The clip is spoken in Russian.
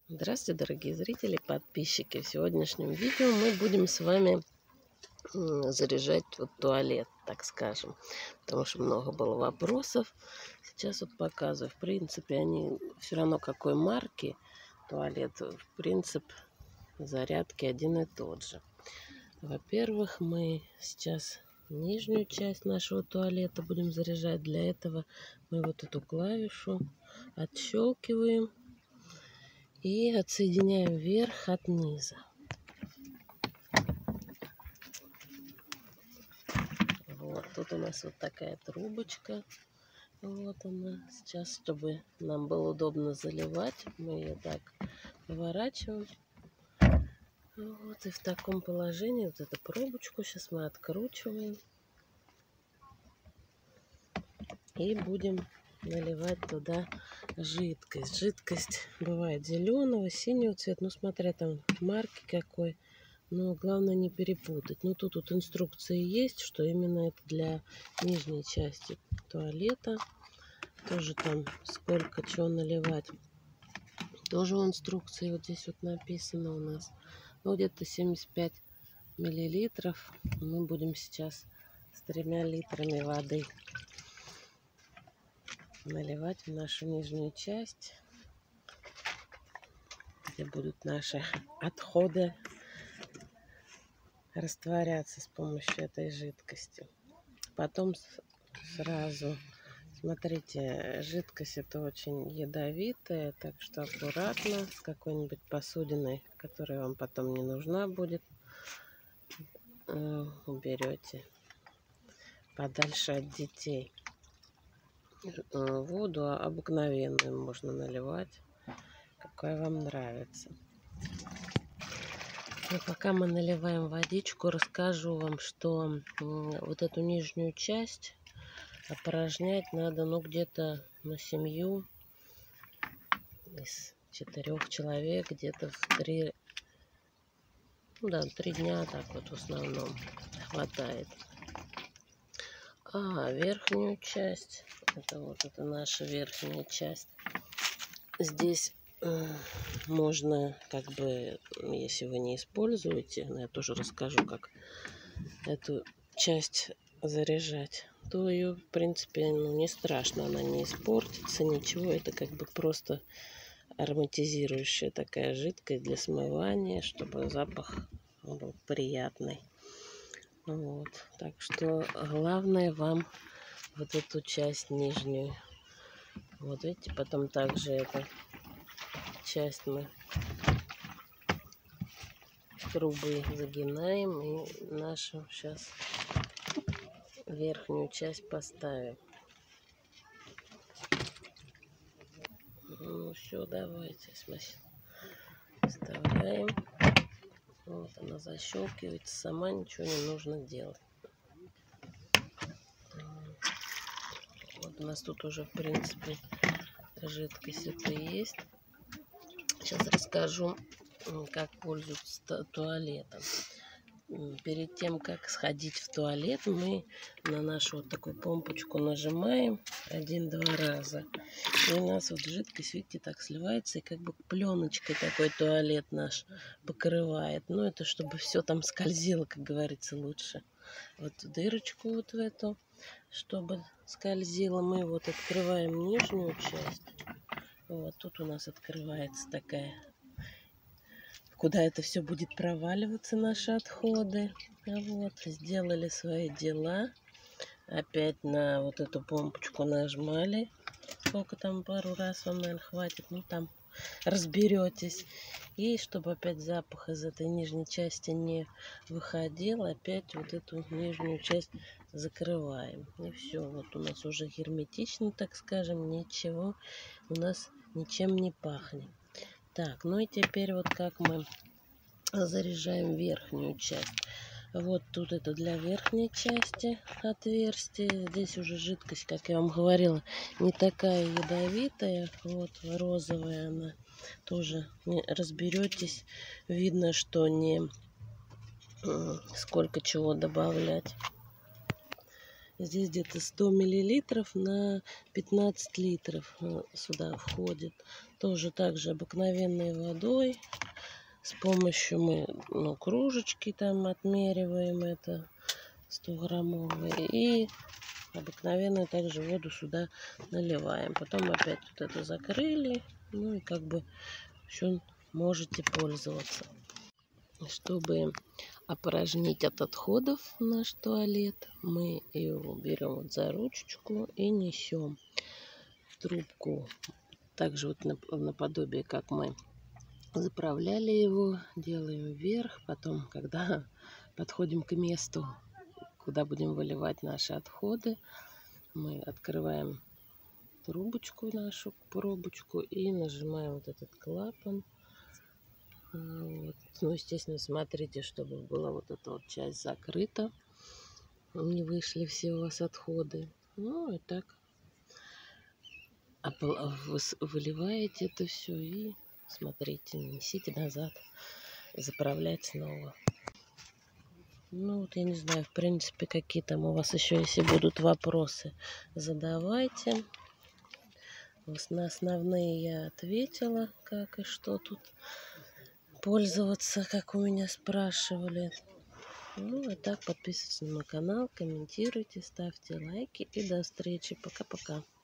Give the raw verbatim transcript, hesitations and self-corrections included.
Здравствуйте, дорогие зрители, подписчики. В сегодняшнем видео мы будем с вами заряжать вот туалет, так скажем, потому что много было вопросов. Сейчас вот показываю. В принципе, они все равно какой марки туалет, в принципе, зарядки один и тот же. Во-первых, мы сейчас нижнюю часть нашего туалета будем заряжать. Для этого мы вот эту клавишу отщелкиваем и отсоединяем верх от низа. Вот тут у нас вот такая трубочка. Вот она. Сейчас, чтобы нам было удобно заливать, мы ее так поворачиваем. Вот и в таком положении вот эту пробочку сейчас мы откручиваем. И будем наливать туда жидкость. Жидкость бывает зеленого, синего цвета, ну смотря там марки какой. Но главное не перепутать. Ну тут вот инструкции есть, что именно это для нижней части туалета. Тоже там сколько чего наливать. Тоже в инструкции вот здесь вот написано у нас. Ну где-то семьдесят пять миллилитров. Мы будем сейчас с тремя литрами воды наливать в нашу нижнюю часть, где будут наши отходы растворяться с помощью этой жидкости. Потом сразу, смотрите, жидкость это очень ядовитая, так что аккуратно с какой-нибудь посудиной, которая вам потом не нужна будет, уберете подальше от детей. Воду обыкновенную можно наливать, какая вам нравится. Но пока мы наливаем водичку, расскажу вам, что вот эту нижнюю часть опорожнять надо, ну, где-то на семью из четырех человек, где-то в три, ну да, три дня так вот в основном хватает. А верхнюю часть, это вот это наша верхняя часть, здесь э, можно, как бы, если вы не используете, я тоже расскажу, как эту часть заряжать, то ее, в принципе, ну, не страшно, она не испортится, ничего. Это как бы просто ароматизирующая такая жидкость для смывания, чтобы запах был приятный. Вот. Так что главное вам вот эту часть нижнюю. Вот видите, потом также эту часть мы трубы загинаем и нашу сейчас верхнюю часть поставим. Ну все, давайте вставляем. Вот она защелкивается, сама ничего не нужно делать. Вот у нас тут уже, в принципе, жидкость это есть. Сейчас расскажу, как пользоваться туалетом. Перед тем, как сходить в туалет, мы на нашу вот такую помпочку нажимаем один-два раза. И у нас вот жидкость, видите, так сливается, и как бы пленочкой такой туалет наш покрывает. Ну, это чтобы все там скользило, как говорится, лучше. Вот дырочку вот в эту, чтобы скользило, мы вот открываем нижнюю часть. Вот тут у нас открывается такая, куда это все будет проваливаться, наши отходы. Вот, сделали свои дела. Опять на вот эту помпочку нажимали. Сколько там, пару раз вам, наверное, хватит. Ну, там разберетесь. И чтобы опять запах из этой нижней части не выходил, опять вот эту нижнюю часть закрываем. И все, вот у нас уже герметично, так скажем, ничего у нас ничем не пахнет. Так, ну и теперь вот как мы заряжаем верхнюю часть. Вот тут это для верхней части отверстие. Здесь уже жидкость, как я вам говорила, не такая ядовитая. Вот розовая она. Тоже не разберетесь. Видно, что не сколько чего добавлять. Здесь где-то сто миллилитров на пятнадцать литров сюда входит. Тоже также обыкновенной водой. С помощью мы, ну, кружечки там отмериваем это сто граммовые. И обыкновенную также воду сюда наливаем. Потом опять вот это закрыли. Ну и как бы еще можете пользоваться. Чтобы опорожнить от отходов наш туалет, мы его берем вот за ручечку и несем в трубку. Также вот наподобие, как мы заправляли его, делаем вверх. Потом, когда подходим к месту, куда будем выливать наши отходы, мы открываем трубочку, нашу пробочку, и нажимаем вот этот клапан. Вот. Ну, естественно, смотрите, чтобы была вот эта вот часть закрыта, не вышли все у вас отходы. Ну и так выливаете это все и смотрите, несите назад, заправлять снова. Ну вот, я не знаю, в принципе, какие там у вас еще, если будут вопросы, задавайте. На основные я ответила, как и что тут пользоваться, как у меня спрашивали. Ну, а так подписывайтесь на мой канал, комментируйте, ставьте лайки и до встречи. Пока-пока.